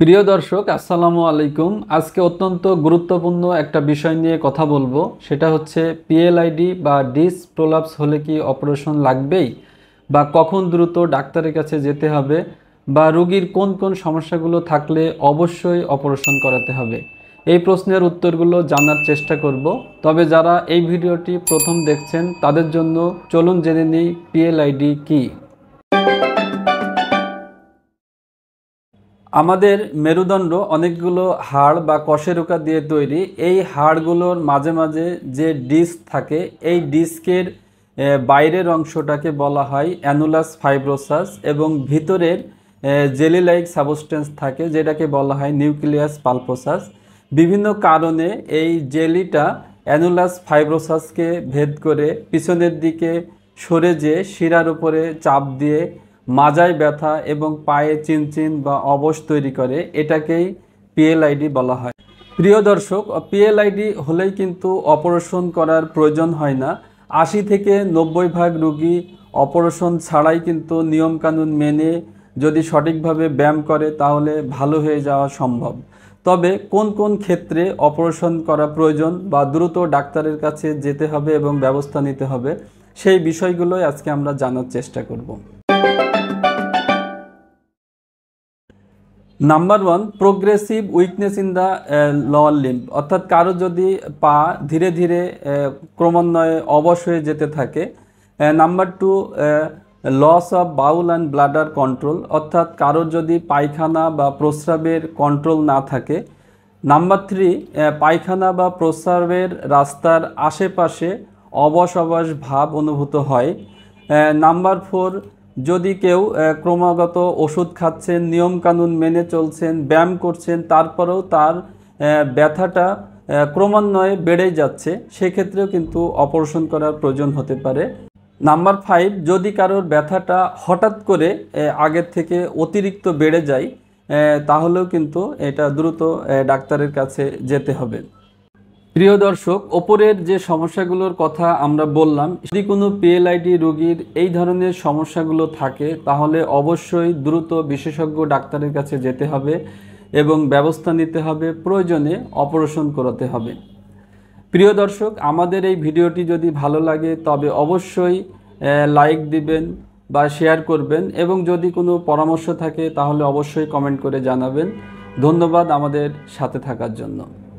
প্রিয় দর্শক আসসালামু আলাইকুম। আজকে অত্যন্ত গুরুত্বপূর্ণ একটা বিষয় নিয়ে কথা বলবো, সেটা হচ্ছে পিএলআইডি বা ডিস্ক প্রোলাপস হলে কি অপারেশন লাগবেই বা কখন দ্রুত ডাক্তারের কাছে যেতে হবে বা রোগীর কোন কোন সমস্যাগুলো থাকলে অবশ্যই অপারেশন করাতে হবে। এই প্রশ্নের উত্তরগুলো জানার চেষ্টা করব। তবে যারা এই ভিডিওটি প্রথম দেখছেন তাদের জন্য চলুন জেনে নিই পিএলআইডি কী। আমাদের মেরুদণ্ড অনেকগুলো হাড় বা কশেরুকা দিয়ে তৈরি। এই হাড়গুলোর মাঝে মাঝে যে ডিস্ক থাকে, এই ডিস্কের বাইরের অংশটাকে বলা হয় অ্যানুলাস ফাইব্রোসাস এবং ভিতরের জেলি লাইক সাবস্টেন্স থাকে যেটাকে বলা হয় নিউক্লিয়াস পালপোসাস। বিভিন্ন কারণে এই জেলিটা অ্যানুলাস ফাইব্রোসাসকে ভেদ করে পিছনের দিকে সরে যেয়ে শিরার উপরে চাপ দিয়ে মাজায় ব্যথা এবং পায়ে চিনচিন বা অবশ তৈরি করে, এটাকেই পিএলআইডি বলা হয়। প্রিয় দর্শক, পিএলআইডি হলেই কিন্তু অপারেশন করার প্রয়োজন হয় না। 80 থেকে 90% রোগী অপারেশন ছাড়াই কিন্তু নিয়মকানুন মেনে যদি সঠিকভাবে ব্যায়াম করে তাহলে ভালো হয়ে যাওয়া সম্ভব। তবে কোন কোন ক্ষেত্রে অপারেশন করা প্রয়োজন বা দ্রুত ডাক্তারের কাছে যেতে হবে এবং ব্যবস্থা নিতে হবে, সেই বিষয়গুলোই আজকে আমরা জানার চেষ্টা করব। Number 1, progressive weakness in the lower limb, অর্থাৎ কারো যদি পা ধীরে ধীরে ক্রমান্বয়ে অবশ হয়ে যেতে থাকে। Number 2, loss of bowel and bladder control, অর্থাৎ কারোর যদি পায়খানা বা প্রস্রাবের কন্ট্রোল না থাকে। নাম্বার 3, পায়খানা বা প্রস্রাবের রাস্তার আশেপাশে অবশ অবশ ভাব অনুভূত হয়। নাম্বার 4, যদি কেউ ক্রমাগত ওষুধ খাচ্ছেন, নিয়মকানুন মেনে চলছেন, ব্যায়াম করছেন, তারপরেও তার ব্যথাটা ক্রমান্বয়ে বেড়েই যাচ্ছে, সেক্ষেত্রেও কিন্তু অপারেশন করার প্রয়োজন হতে পারে। নাম্বার 5, যদি কারোর ব্যথাটা হঠাৎ করে আগের থেকে অতিরিক্ত বেড়ে যায় তাহলেও কিন্তু এটা দ্রুত ডাক্তারের কাছে যেতে হবে। প্রিয় দর্শক, ওপরের যে সমস্যাগুলোর কথা আমরা বললাম, যদি কোনো পিএলআইডি রোগীর এই ধরনের সমস্যাগুলো থাকে তাহলে অবশ্যই দ্রুত বিশেষজ্ঞ ডাক্তারের কাছে যেতে হবে এবং ব্যবস্থা নিতে হবে, প্রয়োজনে অপারেশন করাতে হবে। প্রিয় দর্শক, আমাদের এই ভিডিওটি যদি ভালো লাগে তবে অবশ্যই লাইক দিবেন বা শেয়ার করবেন এবং যদি কোনো পরামর্শ থাকে তাহলে অবশ্যই কমেন্ট করে জানাবেন। ধন্যবাদ আমাদের সাথে থাকার জন্য।